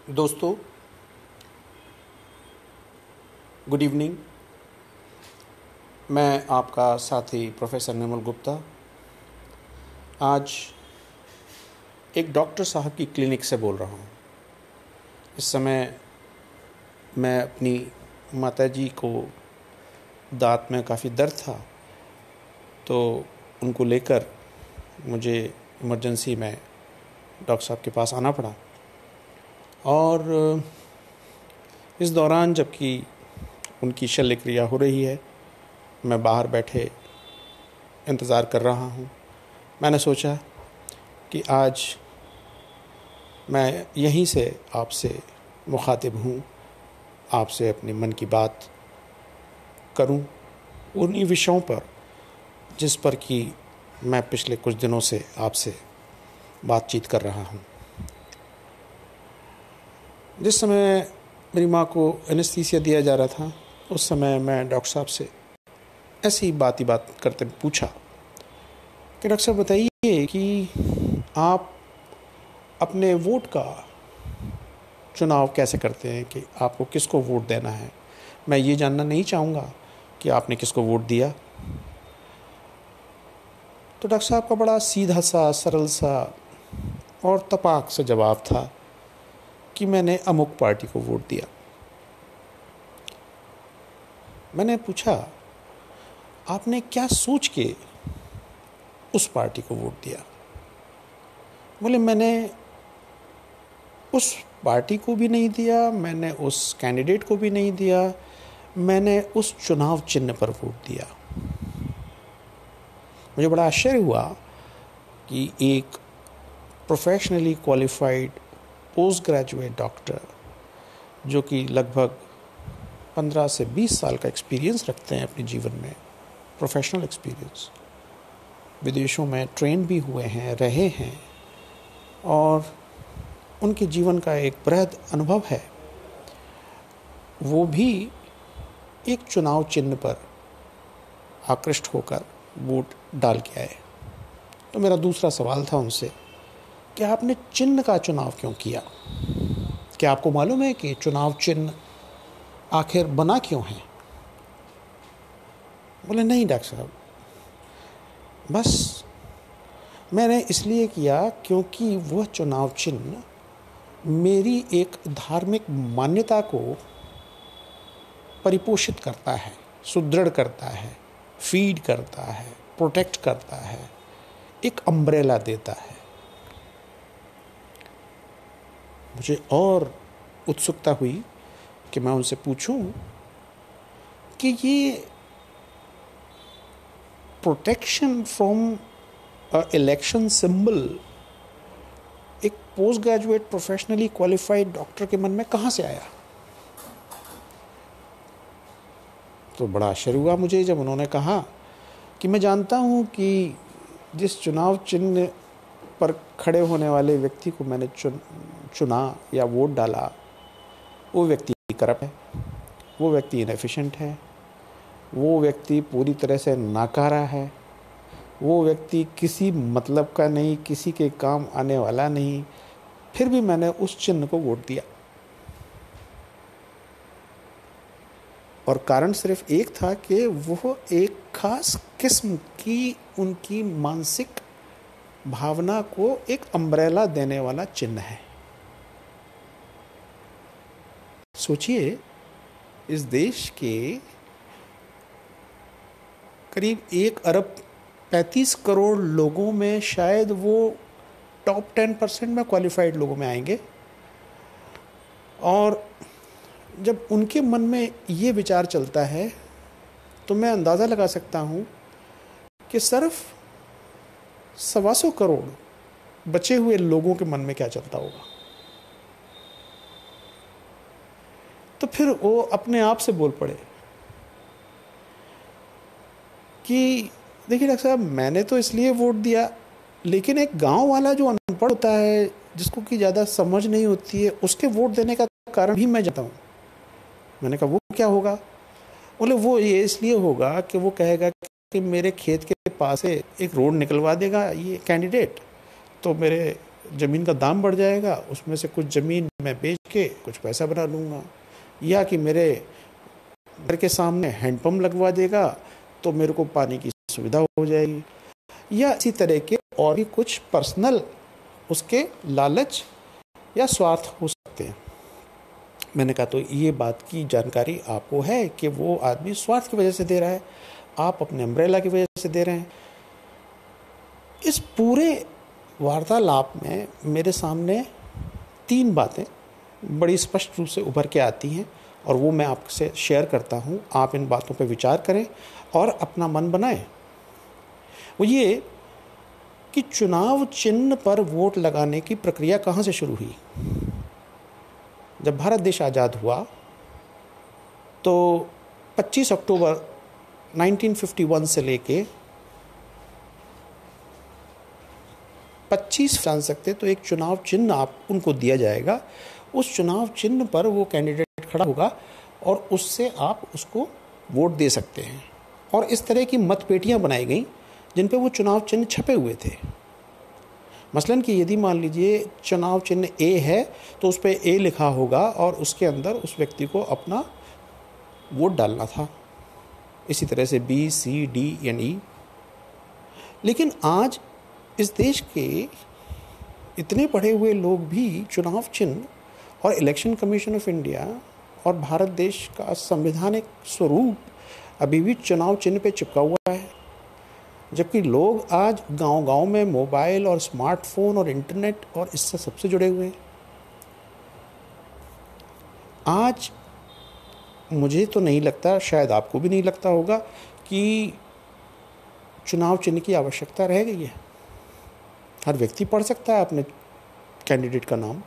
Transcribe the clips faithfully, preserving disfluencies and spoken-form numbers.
दोस्तों, good evening. मैं आपका साथी प्रोफेसर निर्मल गुप्ता आज एक डॉक्टर साहब की क्लिनिक से बोल रहा हूँ। इस समय मैं अपनी माताजी को दांत में काफ़ी दर्द था, तो उनको लेकर मुझे इमरजेंसी में डॉक्टर साहब के पास आना पड़ा। और इस दौरान जबकि उनकी शल्य क्रिया हो रही है, मैं बाहर बैठे इंतज़ार कर रहा हूँ। मैंने सोचा कि आज मैं यहीं से आपसे मुखातिब हूँ, आपसे अपने मन की बात करूँ उन्हीं विषयों पर जिस पर कि मैं पिछले कुछ दिनों से आपसे बातचीत कर रहा हूँ। जिस समय मेरी माँ को एनेस्थीसिया दिया जा रहा था, उस समय मैं डॉक्टर साहब से ऐसी बात ही बात करते पूछा कि डॉक्टर साहब बताइए कि आप अपने वोट का चुनाव कैसे करते हैं, कि आपको किसको वोट देना है। मैं ये जानना नहीं चाहूँगा कि आपने किसको वोट दिया। तो डॉक्टर साहब का बड़ा सीधा सा, सरल सा और तपाक से जवाब था कि मैंने अमुक पार्टी को वोट दिया। मैंने पूछा, आपने क्या सोच के उस पार्टी को वोट दिया। बोले, मैंने उस पार्टी को भी नहीं दिया, मैंने उस कैंडिडेट को भी नहीं दिया, मैंने उस चुनाव चिन्ह पर वोट दिया। मुझे बड़ा आश्चर्य हुआ कि एक professionally qualified post graduate doctor, जो कि लगभग पंद्रह से बीस साल का एक्सपीरियंस रखते हैं अपने जीवन में, प्रोफेशनल एक्सपीरियंस, विदेशों में ट्रेन भी हुए हैं, रहे हैं और उनके जीवन का एक बृहद अनुभव है, वो भी एक चुनाव चिन्ह पर आकृष्ट होकर वोट डाल के आए। तो मेरा दूसरा सवाल था उनसे कि आपने चिन्ह का चुनाव क्यों किया। क्या आपको मालूम है कि चुनाव चिन्ह आखिर बना क्यों है। बोले, नहीं डॉक्टर साहब, बस मैंने इसलिए किया क्योंकि वह चुनाव चिन्ह मेरी एक धार्मिक मान्यता को परिपोषित करता है, सुदृढ़ करता है, फीड करता है, प्रोटेक्ट करता है, एक अम्ब्रेला देता है। मुझे और उत्सुकता हुई कि मैं उनसे पूछूं कि ये प्रोटेक्शन फ्रॉम इलेक्शन सिंबल एक post graduate professionally qualified doctor के मन में कहाँ से आया। तो बड़ा आश्चर्य हुआ मुझे जब उन्होंने कहा कि मैं जानता हूँ कि जिस चुनाव चिन्ह पर खड़े होने वाले व्यक्ति को मैंने चुन चुना या वोट डाला, वो व्यक्ति करप्ट है, वो व्यक्ति इनएफिशिएंट है, वो व्यक्ति पूरी तरह से नाकारा है, वो व्यक्ति किसी मतलब का नहीं, किसी के काम आने वाला नहीं, फिर भी मैंने उस चिन्ह को वोट दिया। और कारण सिर्फ एक था कि वो एक खास किस्म की उनकी मानसिक भावना को एक अम्ब्रेला देने वाला चिन्ह है। सोचिए, इस देश के करीब एक अरब पैंतीस करोड़ लोगों में शायद वो टॉप टेन परसेंट में क्वालिफाइड लोगों में आएंगे, और जब उनके मन में ये विचार चलता है तो मैं अंदाज़ा लगा सकता हूँ कि सिर्फ सवा सौ करोड़ बचे हुए लोगों के मन में क्या चलता होगा। तो फिर वो अपने आप से बोल पड़े कि देखिए डॉक्टर साहब, मैंने तो इसलिए वोट दिया, लेकिन एक गांव वाला जो अनपढ़ होता है, जिसको कि ज़्यादा समझ नहीं होती है, उसके वोट देने का कारण भी मैं जानता हूँ। मैंने कहा, वो क्या होगा। बोले, वो ये इसलिए होगा कि वो कहेगा कि मेरे खेत के पास से एक रोड निकलवा देगा ये कैंडिडेट, तो मेरे ज़मीन का दाम बढ़ जाएगा, उसमें से कुछ ज़मीन मैं बेच के कुछ पैसा बना लूँगा, या कि मेरे घर के सामने हैंडपम्प लगवा देगा तो मेरे को पानी की सुविधा हो जाएगी, या इसी तरह के और भी कुछ पर्सनल उसके लालच या स्वार्थ हो सकते हैं। मैंने कहा तो ये बात की जानकारी आपको है कि वो आदमी स्वार्थ की वजह से दे रहा है, आप अपने अम्ब्रेला की वजह से दे रहे हैं। इस पूरे वार्तालाप में मेरे सामने तीन बातें बड़ी स्पष्ट रूप से उभर के आती हैं और वो मैं आपसे शेयर करता हूँ। आप इन बातों पर विचार करें और अपना मन बनाएं। वो ये कि चुनाव चिन्ह पर वोट लगाने की प्रक्रिया कहाँ से शुरू हुई। जब भारत देश आज़ाद हुआ तो पच्चीस अक्टूबर उन्नीस सौ इक्यावन से लेके पच्चीस जान सकते तो एक चुनाव चिन्ह आप उनको दिया जाएगा। उस चुनाव चिन्ह पर वो कैंडिडेट खड़ा होगा और उससे आप उसको वोट दे सकते हैं। और इस तरह की मतपेटियां बनाई गई जिन पे वो चुनाव चिन्ह छपे हुए थे। मसलन कि यदि मान लीजिए चुनाव चिन्ह ए है तो उस पर ए लिखा होगा और उसके अंदर उस व्यक्ति को अपना वोट डालना था। इसी तरह से B, C, D and E. लेकिन आज इस देश के इतने पढ़े हुए लोग भी चुनाव चिन्ह और इलेक्शन कमीशन ऑफ इंडिया और भारत देश का संवैधानिक स्वरूप अभी भी चुनाव चिन्ह पे चिपका हुआ है, जबकि लोग आज गांव-गांव में मोबाइल और स्मार्टफोन और इंटरनेट और इससे सबसे जुड़े हुए हैं। आज मुझे तो नहीं लगता, शायद आपको भी नहीं लगता होगा कि चुनाव चिन्ह की आवश्यकता रह गई है। हर व्यक्ति पढ़ सकता है अपने कैंडिडेट का नाम।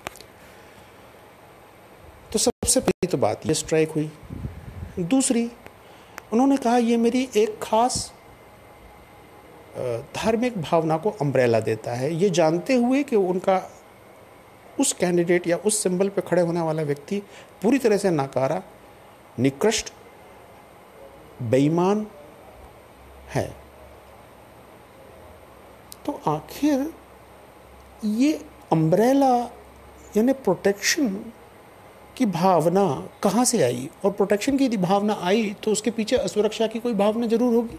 तो सबसे पहली तो बात ये स्ट्राइक हुई। दूसरी, उन्होंने कहा ये मेरी एक खास धार्मिक भावना को अम्ब्रेला देता है, ये जानते हुए कि उनका उस कैंडिडेट या उस सिंबल पे खड़े होने वाला व्यक्ति पूरी तरह से नाकारा, निकृष्ट, बेईमान है। तो आखिर ये अम्ब्रेला यानी प्रोटेक्शन की भावना कहाँ से आई, और प्रोटेक्शन की यदि भावना आई तो उसके पीछे असुरक्षा की कोई भावना जरूर होगी।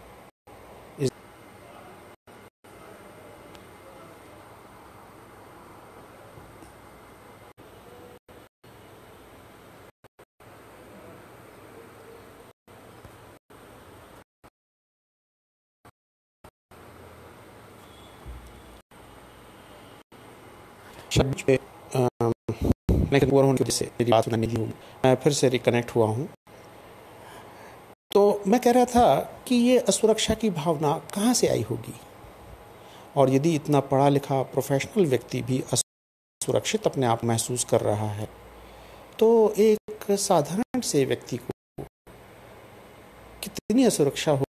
लेकिन वो होने की वजह से मेरी बात नहीं हुई, मैं फिर से रिकनेक्ट हुआ हूँ। तो मैं कह रहा था कि ये असुरक्षा की भावना कहाँ से आई होगी, और यदि इतना पढ़ा लिखा प्रोफेशनल व्यक्ति भी असुरक्षित अपने आप महसूस कर रहा है तो एक साधारण से व्यक्ति को कितनी असुरक्षा हो,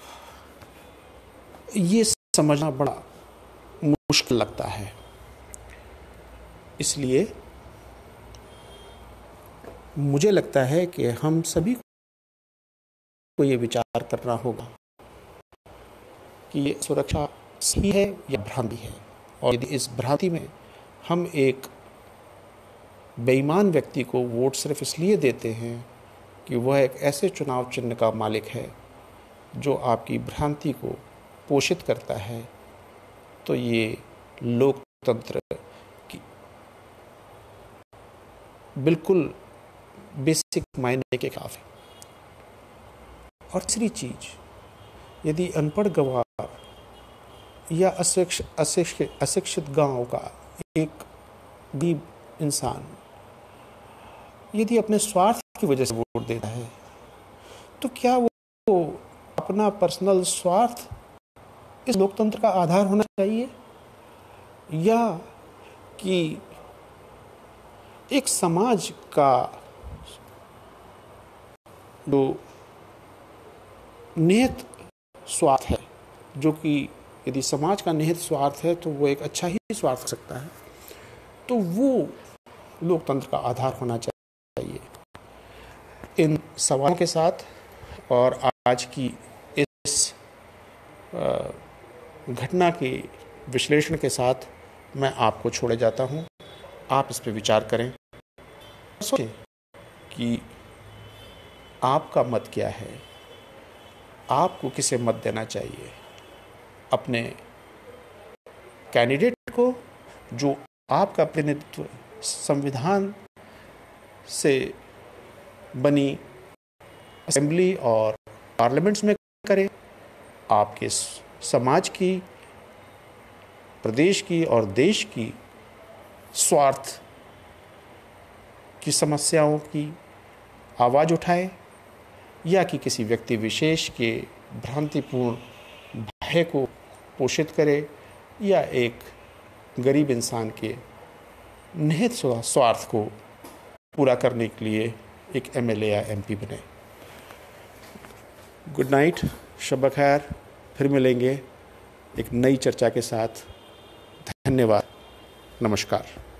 ये समझना बड़ा मुश्किल लगता है। इसलिए मुझे लगता है कि हम सभी को ये विचार करना होगा कि ये सुरक्षा सही है या भ्रांति है, और यदि इस भ्रांति में हम एक बेईमान व्यक्ति को वोट सिर्फ इसलिए देते हैं कि वह एक ऐसे चुनाव चिन्ह का मालिक है जो आपकी भ्रांति को पोषित करता है, तो ये लोकतंत्र की बिल्कुल बेसिक मायने के खिलाफ है। और तीसरी चीज, यदि अनपढ़ गवार या अशिक्षित अशिक्षित गांव का एक गरीब इंसान यदि अपने स्वार्थ की वजह से वोट देता है तो क्या वो अपना पर्सनल स्वार्थ इस लोकतंत्र का आधार होना चाहिए, या कि एक समाज का जो निहित स्वार्थ है, जो कि यदि समाज का निहित स्वार्थ है तो वो एक अच्छा ही स्वार्थ हो सकता है, तो वो लोकतंत्र का आधार होना चाहिए। इन सवालों के साथ और आज की इस घटना के विश्लेषण के साथ मैं आपको छोड़े जाता हूँ। आप इस पर विचार करें, सोचें कि आपका मत क्या है, आपको किसे मत देना चाहिए। अपने कैंडिडेट को जो आपका प्रतिनिधित्व संविधान से बनी असेंबली और पार्लियामेंट्स में करे, आपके समाज की, प्रदेश की और देश की स्वार्थ की समस्याओं की आवाज़ उठाए, या कि किसी व्यक्ति विशेष के भ्रांतिपूर्ण भय को पोषित करे, या एक गरीब इंसान के निहित स्वार्थ को पूरा करने के लिए एक एमएलए या एमपी बने। गुड नाइट, शब खैर। फिर मिलेंगे एक नई चर्चा के साथ। धन्यवाद, नमस्कार।